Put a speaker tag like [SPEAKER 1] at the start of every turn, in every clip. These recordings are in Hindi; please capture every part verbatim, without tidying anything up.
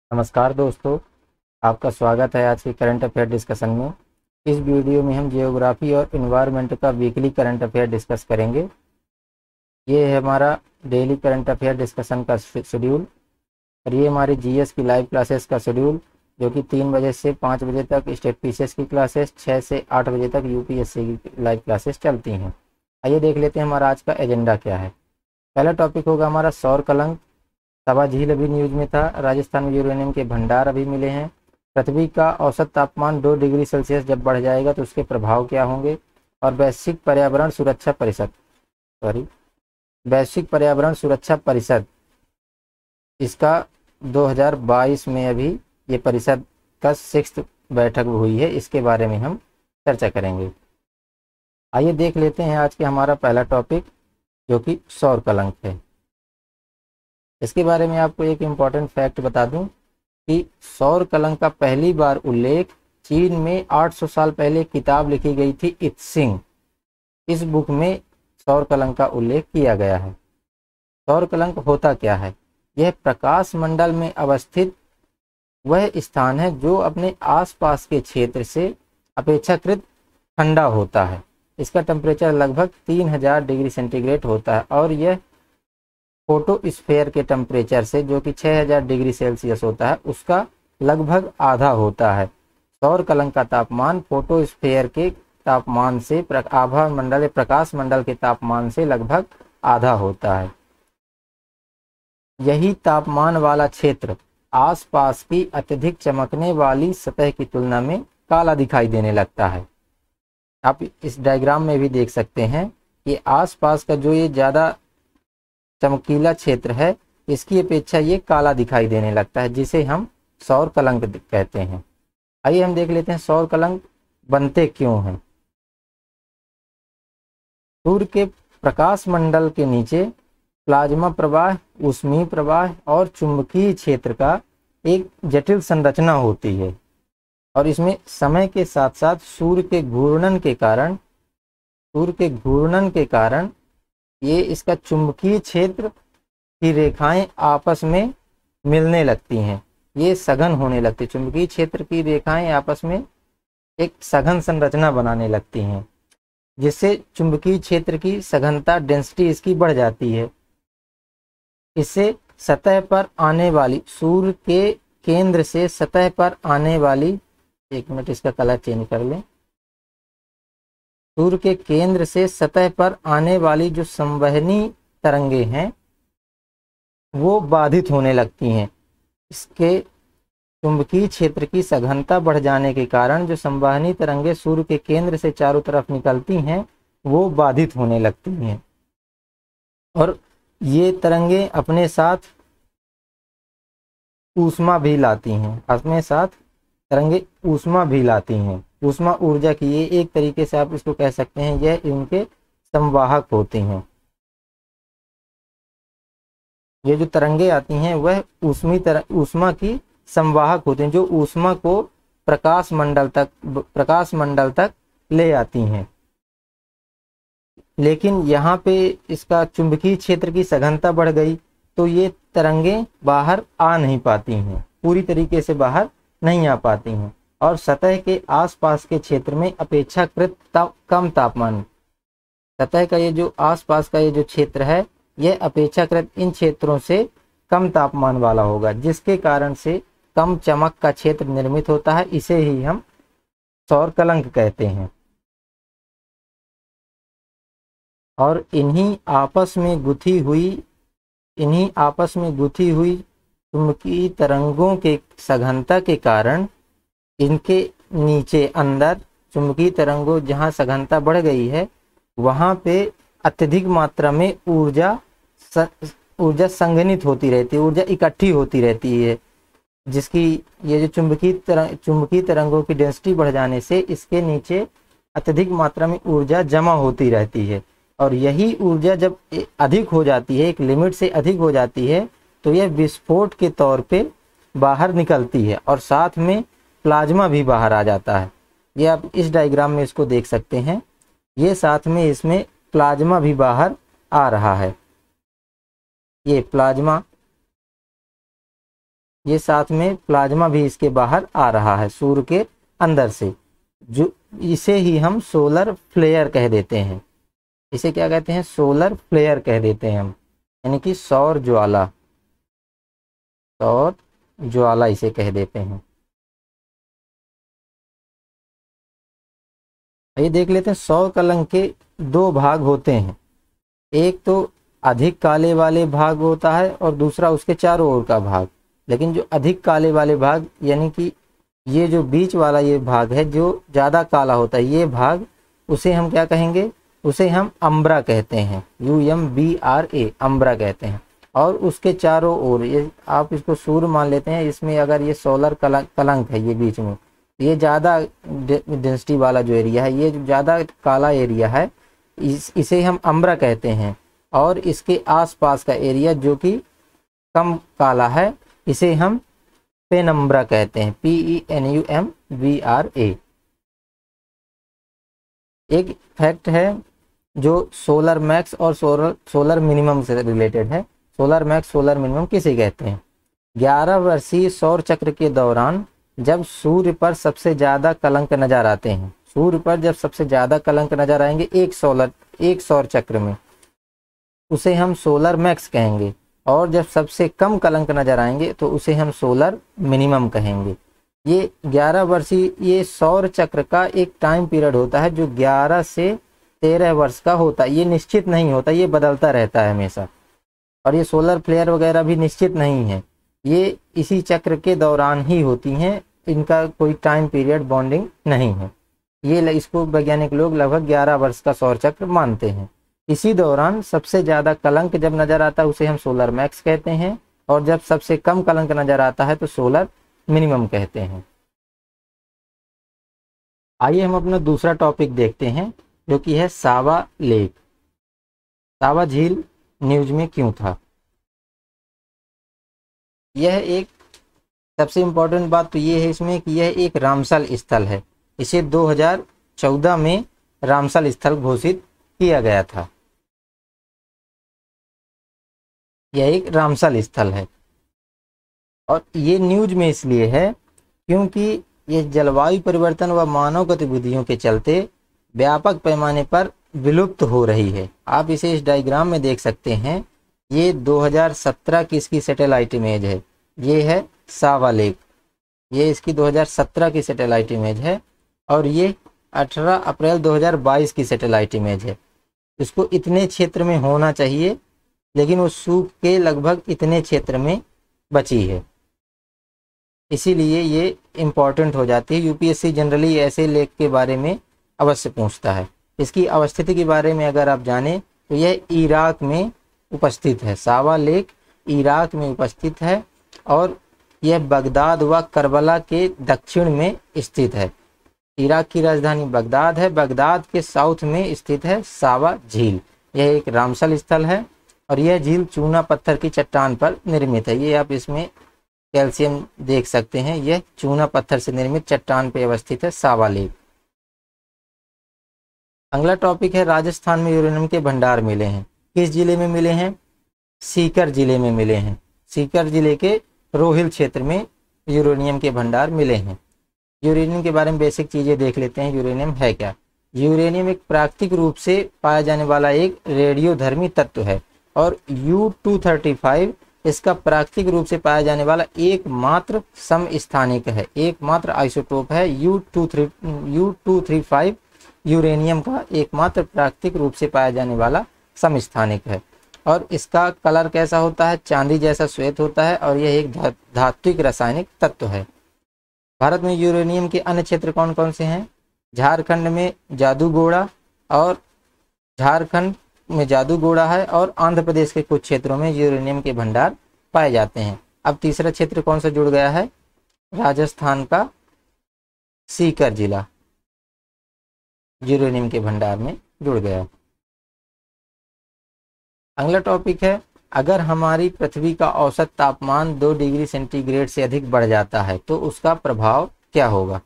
[SPEAKER 1] नमस्कार दोस्तों, आपका स्वागत है आज की करंट अफेयर डिस्कशन में। इस वीडियो में हम जियोग्राफी और इन्वायरमेंट का वीकली करंट अफेयर डिस्कस करेंगे। ये है हमारा डेली करंट अफेयर डिस्कशन का शेड्यूल और ये हमारी जीएस की लाइव क्लासेस का शेड्यूल, जो कि तीन बजे से पाँच बजे तक स्टेट पीसीएस की क्लासेस, छः से आठ बजे तक यूपीएससी की लाइव क्लासेस चलती हैं। आइए देख लेते हैं हमारा आज का एजेंडा क्या है। पहला टॉपिक होगा हमारा सौर कलंक। तवा झील अभी न्यूज में था। राजस्थान में यूरेनियम के भंडार अभी मिले हैं। पृथ्वी का औसत तापमान दो डिग्री सेल्सियस जब बढ़ जाएगा तो उसके प्रभाव क्या होंगे। और वैश्विक पर्यावरण सुरक्षा परिषद सॉरी वैश्विक पर्यावरण सुरक्षा परिषद इसका दो हज़ार बाईस में अभी ये परिषद का सिक्स्थ बैठक हुई है, इसके बारे में हम चर्चा करेंगे। आइए देख लेते हैं आज के हमारा पहला टॉपिक, जो कि सौर कलंक है। इसके बारे में आपको एक इम्पॉर्टेंट फैक्ट बता दूं कि सौर कलंक का पहली बार उल्लेख चीन में आठ सौ साल पहले किताब लिखी गई थी इत्सिंग। इस बुक में सौर कलंक का उल्लेख किया गया है। सौर कलंक होता क्या है? यह प्रकाश मंडल में अवस्थित वह स्थान है जो अपने आसपास के क्षेत्र से अपेक्षाकृत ठंडा होता है। इसका टेम्परेचर लगभग तीन हजार डिग्री सेंटीग्रेड होता है और यह फोटोस्फीयर के टेम्परेचर से, जो कि छह हज़ार डिग्री सेल्सियस होता है, उसका लगभग आधा होता है। सौर कलंक का तापमान फोटोस्फीयर के तापमान से, आभा मंडल प्रकाश मंडल के तापमान से लगभग आधा होता है। यही तापमान वाला क्षेत्र आसपास की अत्यधिक चमकने वाली सतह की तुलना में काला दिखाई देने लगता है। आप इस डायग्राम में भी देख सकते हैं कि आसपास का जो ये ज़्यादा चमकीला क्षेत्र है, इसकी अपेक्षा ये काला दिखाई देने लगता है, जिसे हम सौर कलंक कहते हैं। आइए हम देख लेते हैं सौर कलंक बनते क्यों हैं। सूर्य के प्रकाश मंडल के नीचे प्लाज्मा प्रवाह, ऊष्मीय प्रवाह और चुंबकीय क्षेत्र का एक जटिल संरचना होती है और इसमें समय के साथ साथ सूर्य के घूर्णन के कारण सूर्य के घूर्णन के कारण ये इसका चुंबकीय क्षेत्र की रेखाएं आपस में मिलने लगती हैं, ये सघन होने लगती है। चुंबकीय क्षेत्र की रेखाएं आपस में एक सघन संरचना बनाने लगती हैं, जिससे चुंबकीय क्षेत्र की सघनता, डेंसिटी इसकी बढ़ जाती है। इससे सतह पर आने वाली सूर्य के केंद्र से सतह पर आने वाली एक मिनट इसका कलर चेंज कर लें सूर्य के केंद्र से सतह पर आने वाली जो संवहनी तरंगे हैं वो बाधित होने लगती हैं। इसके चुंबकीय क्षेत्र की सघनता बढ़ जाने के कारण जो संवहनी तरंगे सूर्य के केंद्र से चारों तरफ निकलती हैं वो बाधित होने लगती हैं और ये तरंगे अपने साथ ऊष्मा भी लाती हैं अपने साथ तरंगे ऊष्मा भी लाती हैं ऊष्मा ऊर्जा की, ये एक तरीके से आप इसको कह सकते हैं, यह इनके संवाहक होती हैं। ये जो तरंगे आती हैं वह ऊष्मी तरंग ऊष्मा की संवाहक होती हैं, जो ऊष्मा को प्रकाश मंडल तक प्रकाश मंडल तक ले आती हैं। लेकिन यहाँ पे इसका चुंबकीय क्षेत्र की सघनता बढ़ गई तो ये तरंगे बाहर आ नहीं पाती हैं, पूरी तरीके से बाहर नहीं आ पाती हैं और सतह के आसपास के क्षेत्र में अपेक्षाकृत ता, कम तापमान सतह का ये जो आसपास का ये जो क्षेत्र है यह अपेक्षाकृत इन क्षेत्रों से कम तापमान वाला होगा, जिसके कारण से कम चमक का क्षेत्र निर्मित होता है। इसे ही हम सौर कलंक कहते हैं। और इन्हीं आपस में गुथी हुई इन्हीं आपस में गुथी हुई चुंबकीय तरंगों के सघनता के कारण इनके नीचे अंदर चुंबकीय तरंगों जहां सघनता बढ़ गई है वहां पे अत्यधिक मात्रा में ऊर्जा ऊर्जा संघनित होती रहती है, ऊर्जा इकट्ठी होती रहती है, जिसकी ये जो चुंबकीय तरंग चुंबकीय तरंगों की डेंसिटी बढ़ जाने से इसके नीचे अत्यधिक मात्रा में ऊर्जा जमा होती रहती है और यही ऊर्जा जब अधिक हो जाती है, एक लिमिट से अधिक हो जाती है, तो यह विस्फोट के तौर पे बाहर निकलती है और साथ में प्लाज्मा भी बाहर आ जाता है। ये आप इस डायग्राम में इसको देख सकते हैं, ये साथ में इसमें प्लाज्मा भी बाहर आ रहा है। ये प्लाज्मा ये साथ में प्लाज्मा भी इसके बाहर आ रहा है सूर्य के अंदर से, जो इसे ही हम सोलर फ्लेयर कह देते हैं। इसे क्या कहते हैं? सोलर फ्लेयर कह देते हैं हम, यानी कि सौर ज्वाला, सौर ज्वाला इसे कह देते हैं। ये देख लेते हैं, सौर कलंक के दो भाग होते हैं, एक तो अधिक काले वाले भाग होता है और दूसरा उसके चारों ओर का भाग। लेकिन जो अधिक काले वाले भाग, यानी कि ये जो बीच वाला ये भाग है जो ज़्यादा काला होता है, ये भाग, उसे हम क्या कहेंगे? उसे हम अम्ब्रा कहते हैं, U M B R A, umbra कहते हैं। और उसके चारों ओर, ये आप इसको सूर्य मान लेते हैं, इसमें अगर ये सोलर कलंक कलंक है, ये बीच में, ये ज़्यादा डेंसिटी वाला जो एरिया है, ये जो ज़्यादा काला एरिया है, इस इसे हम अम्ब्रा कहते हैं। और इसके आसपास का एरिया जो कि कम काला है, इसे हम पेनम्ब्रा कहते हैं, P E N U M B R A. एक फैक्ट है जो सोलर मैक्स और सोलर सोलर मिनिमम से रिलेटेड है। सोलर मैक्स सोलर मिनिमम किसे कहते हैं? ग्यारह वर्षीय सौर चक्र के दौरान जब सूर्य पर सबसे ज़्यादा कलंक नजर आते हैं, सूर्य पर जब सबसे ज़्यादा कलंक नजर आएंगे एक सोलर एक सौर चक्र में, उसे हम सोलर मैक्स कहेंगे। और जब सबसे कम कलंक नजर आएंगे तो उसे हम सोलर मिनिमम कहेंगे। ये ग्यारह वर्षीय ये सौर चक्र का एक टाइम पीरियड होता है जो ग्यारह से तेरह वर्ष का होता है। ये निश्चित नहीं होता, ये बदलता रहता है हमेशा। और ये सोलर फ्लेयर वगैरह भी निश्चित नहीं है, ये इसी चक्र के दौरान ही होती हैं, इनका कोई टाइम पीरियड बॉन्डिंग नहीं है। ये इसको वैज्ञानिक लोग लगभग ग्यारह वर्ष का सौर चक्र मानते हैं। इसी दौरान सबसे ज़्यादा कलंक जब नज़र आता है उसे हम सोलर मैक्स कहते हैं, और जब सबसे कम कलंक नज़र आता है तो सोलर मिनिमम कहते हैं। आइए हम अपना दूसरा टॉपिक देखते हैं, जो कि है सावा लेक। सावा झील न्यूज में क्यों था? यह एक सबसे इम्पोर्टेंट बात तो ये है इसमें कि यह एक रामसल स्थल है। इसे दो हज़ार चौदह में रामसल स्थल घोषित किया गया था। यह एक रामसल स्थल है और ये न्यूज में इसलिए है क्योंकि यह जलवायु परिवर्तन व मानव गतिविधियों के चलते व्यापक पैमाने पर विलुप्त हो रही है। आप इसे इस डायग्राम में देख सकते हैं। ये दो हज़ार सत्रह की इसकी सैटेलाइट इमेज है। ये है सावा लेक, ये इसकी दो हज़ार सत्रह की सैटेलाइट इमेज है और ये अठारह अप्रैल दो हज़ार बाईस की सैटेलाइट इमेज है। इसको इतने क्षेत्र में होना चाहिए लेकिन वो सूख के लगभग इतने क्षेत्र में बची है, इसीलिए ये इम्पॉर्टेंट हो जाती है। यूपीएससी जनरली ऐसे लेक के बारे में अवश्य पूछता है। इसकी अवस्थिति के बारे में अगर आप जानें तो यह इराक में उपस्थित है। सावा लेक इराक में उपस्थित है और यह बगदाद व करबला के दक्षिण में स्थित है। इराक की राजधानी बगदाद है, बगदाद के साउथ में स्थित है सावा झील। यह एक रामसल स्थल है और यह झील चूना पत्थर की चट्टान पर निर्मित है। ये आप इसमें कैल्शियम देख सकते हैं, यह चूना पत्थर से निर्मित चट्टान पर अवस्थित है सावा लेक। अगला टॉपिक है राजस्थान में यूरेनियम के भंडार मिले हैं। किस जिले में मिले हैं? सीकर जिले में मिले हैं। सीकर जिले के रोहिल क्षेत्र में यूरेनियम के भंडार मिले हैं। यूरेनियम के बारे में बेसिक चीज़ें देख लेते हैं। यूरेनियम है क्या? यूरेनियम एक प्राकृतिक रूप से पाया जाने वाला एक रेडियोधर्मी तत्व है और यू टू थर्टी फाइव इसका प्राकृतिक रूप से पाया जाने वाला एकमात्र समस्थानिक है, एकमात्र आइसोटोप है। U two three U two three five uranium का एकमात्र प्राकृतिक रूप से पाया जाने वाला समस्थानिक है और इसका कलर कैसा होता है? चांदी जैसा श्वेत होता है और यह एक धा, धात्विक रासायनिक तत्व है। भारत में यूरेनियम के अन्य क्षेत्र कौन कौन से हैं? झारखंड में जादूगोड़ा और झारखंड में जादूगोड़ा है और आंध्र प्रदेश के कुछ क्षेत्रों में यूरेनियम के भंडार पाए जाते हैं। अब तीसरा क्षेत्र कौन सा जुड़ गया है? राजस्थान का सीकर जिला यूरेनियम के भंडार में जुड़ गया। अगला टॉपिक है, अगर हमारी पृथ्वी का औसत तापमान दो डिग्री सेंटीग्रेड से अधिक बढ़ जाता है तो उसका प्रभाव क्या होगा?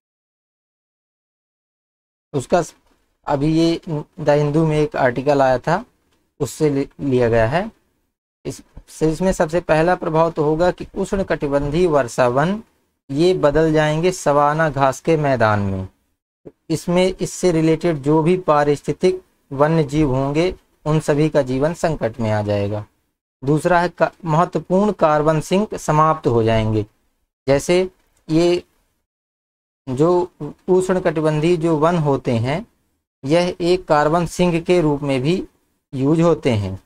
[SPEAKER 1] उसका अभी ये द हिंदू में एक आर्टिकल आया था, उससे लिया गया है। इस इसमें सबसे पहला प्रभाव तो होगा कि उष्णकटिबंधीय वर्षा वन ये बदल जाएंगे सवाना घास के मैदान में। इसमें इससे रिलेटेड जो भी पारिस्थितिक वन्य जीव होंगे उन सभी का जीवन संकट में आ जाएगा। दूसरा है का, महत्वपूर्ण कार्बन सिंक समाप्त हो जाएंगे। जैसे ये जो उष्णकटिबंधीय जो वन होते हैं यह एक कार्बन सिंक के रूप में भी यूज होते हैं।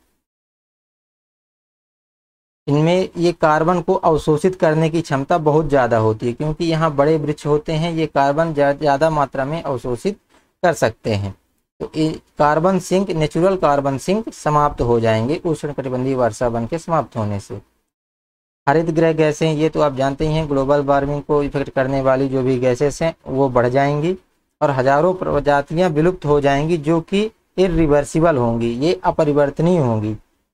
[SPEAKER 1] इनमें ये कार्बन को अवशोषित करने की क्षमता बहुत ज़्यादा होती है, क्योंकि यहाँ बड़े वृक्ष होते हैं, ये कार्बन ज़्यादा मात्रा में अवशोषित कर सकते हैं। तो ये carbon sink, natural carbon sink समाप्त हो जाएंगे उष्णकटिबंधीय वर्षा वन के समाप्त होने से। हरित गृह गैसें, ये तो आप जानते ही हैं, ग्लोबल वार्मिंग को इफेक्ट करने वाली जो भी गैसेस हैं वो बढ़ जाएंगी और हजारों प्रजातियां विलुप्त हो जाएंगी जो कि इरिवर्सिबल होंगी, ये अपरिवर्तनीय होंगी।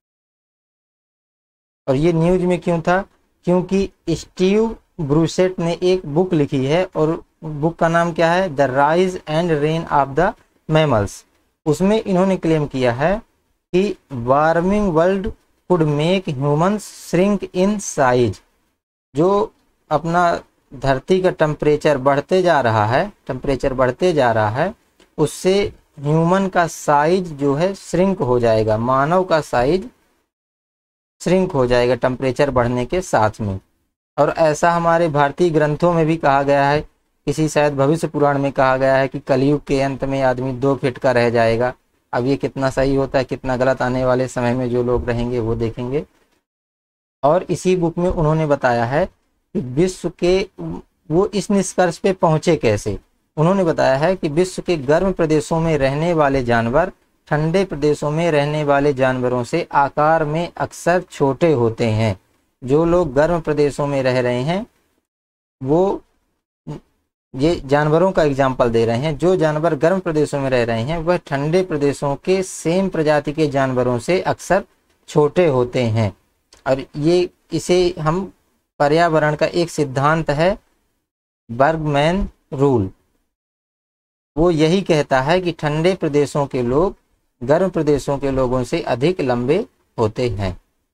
[SPEAKER 1] और ये न्यूज में क्यों था? क्योंकि स्टीव ब्रूसेट ने एक बुक लिखी है और बुक का नाम क्या है? The rise and reign of the mammals. उसमें इन्होंने क्लेम किया है कि warming world could make humans shrink in size. जो अपना धरती का टेम्परेचर बढ़ते जा रहा है, टेम्परेचर बढ़ते जा रहा है, उससे ह्यूमन का साइज जो है श्रिंक हो जाएगा, मानव का साइज श्रिंक हो जाएगा टेम्परेचर बढ़ने के साथ में। और ऐसा हमारे भारतीय ग्रंथों में भी कहा गया है, किसी शायद भविष्य पुराण में कहा गया है कि कलयुग के अंत में आदमी दो फीट का रह जाएगा। अब ये कितना सही होता है कितना गलत, आने वाले समय में जो लोग रहेंगे वो देखेंगे। और इसी बुक में उन्होंने बताया है कि विश्व के, वो इस निष्कर्ष पे पहुंचे कैसे। उन्होंने बताया है कि विश्व के गर्म प्रदेशों में रहने वाले जानवर ठंडे प्रदेशों में रहने वाले जानवरों से आकार में अक्सर छोटे होते हैं। जो लोग गर्म प्रदेशों में रह रहे हैं वो, ये जानवरों का एग्जाम्पल दे रहे हैं, जो जानवर गर्म प्रदेशों में रह रहे हैं वह ठंडे प्रदेशों के सेम प्रजाति के जानवरों से अक्सर छोटे होते हैं। और ये इसे हम पर्यावरण का एक सिद्धांत है, बर्गमैन रूल, वो यही कहता है कि ठंडे प्रदेशों के लोग गर्म प्रदेशों के लोगों से अधिक लंबे होते हैं।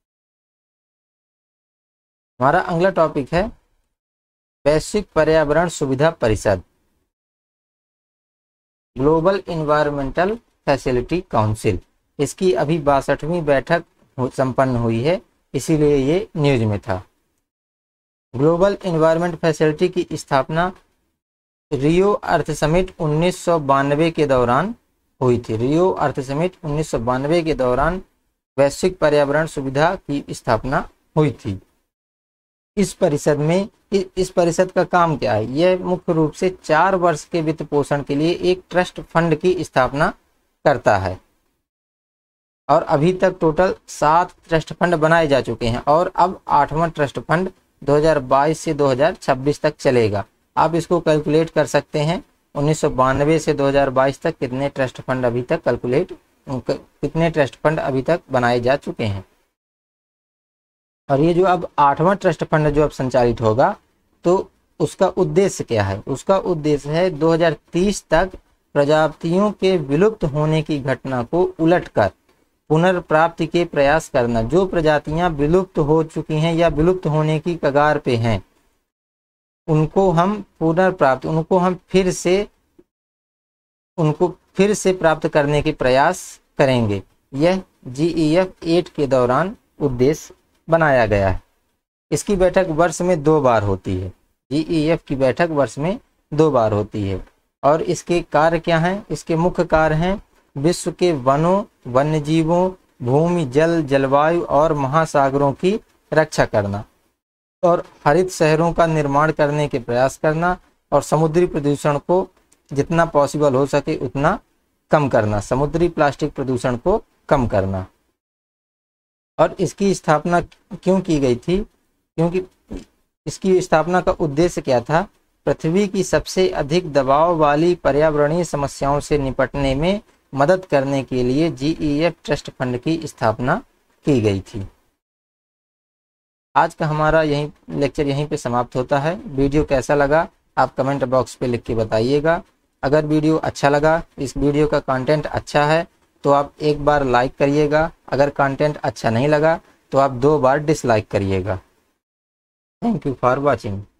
[SPEAKER 1] हमारा अगला टॉपिक है वैश्विक पर्यावरण सुविधा परिषद, ग्लोबल इन्वायरमेंटल फैसिलिटी काउंसिल। इसकी अभी बासठवीं बैठक संपन्न हुई है, इसीलिए ये न्यूज में था। ग्लोबल इन्वायरमेंट फैसिलिटी की स्थापना रियो अर्थ समिट उन्नीस सौ बानवे के दौरान हुई थी। रियो अर्थ समिट उन्नीस सौ बानवे के दौरान वैश्विक पर्यावरण सुविधा की स्थापना हुई थी। इस परिषद में इस परिषद का काम क्या है? यह मुख्य रूप से चार वर्ष के वित्त पोषण के लिए एक ट्रस्ट फंड की स्थापना करता है। और अभी तक टोटल सात ट्रस्ट फंड बनाए जा चुके हैं और अब आठवां ट्रस्ट फंड दो हज़ार बाईस से दो हज़ार छब्बीस तक चलेगा। आप इसको कैलकुलेट कर सकते हैं, उन्नीस सौ बानवे से दो हज़ार बाईस तक कितने ट्रस्ट फंड अभी तक कैलकुलेट कितने ट्रस्ट फंड अभी तक बनाए जा चुके हैं। और ये जो अब आठवां ट्रस्ट फंड जो अब संचालित होगा तो उसका उद्देश्य क्या है? उसका उद्देश्य है दो हज़ार तीस तक प्रजातियों के विलुप्त होने की घटना को उलटकर पुनर्प्राप्ति के प्रयास करना। जो प्रजातियां विलुप्त हो चुकी हैं या विलुप्त होने की कगार पे हैं उनको हम पुनर्प्राप्त उनको हम फिर से उनको फिर से प्राप्त करने के प्रयास करेंगे। यह जी ई एफ एट के दौरान उद्देश्य बनाया गया है। इसकी बैठक वर्ष में दो बार होती है। जी ई एफ की बैठक वर्ष में दो बार होती है। और इसके कार्य क्या हैं? इसके मुख्य कार्य हैं विश्व के वनों, वन्यजीवों, भूमि, जल, जलवायु और महासागरों की रक्षा करना और हरित शहरों का निर्माण करने के प्रयास करना और समुद्री प्रदूषण को जितना पॉसिबल हो सके उतना कम करना, समुद्री प्लास्टिक प्रदूषण को कम करना। और इसकी स्थापना क्यों की गई थी? क्योंकि इसकी स्थापना का उद्देश्य क्या था? पृथ्वी की सबसे अधिक दबाव वाली पर्यावरणीय समस्याओं से निपटने में मदद करने के लिए G E F trust fund की स्थापना की गई थी। आज का हमारा यही लेक्चर यहीं पे समाप्त होता है। वीडियो कैसा लगा आप कमेंट बॉक्स पे लिख के बताइएगा। अगर वीडियो अच्छा लगा, इस वीडियो का कंटेंट अच्छा है तो आप एक बार लाइक करिएगा। अगर कंटेंट अच्छा नहीं लगा तो आप दो बार डिसलाइक करिएगा। Thank you for watching.